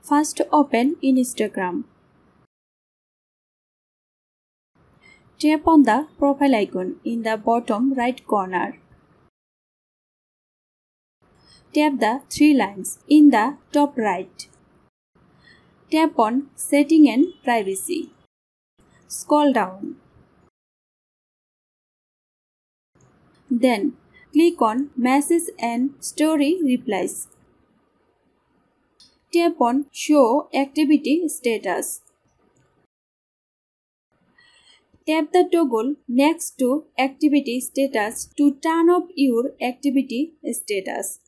First open Instagram. Tap on the profile icon in the bottom right corner. Tap the three lines in the top right. Tap on Setting and Privacy. Scroll down. Then click on Message and Story Replies. Tap on Show Activity Status. Tap the toggle next to Activity Status to turn off your activity status.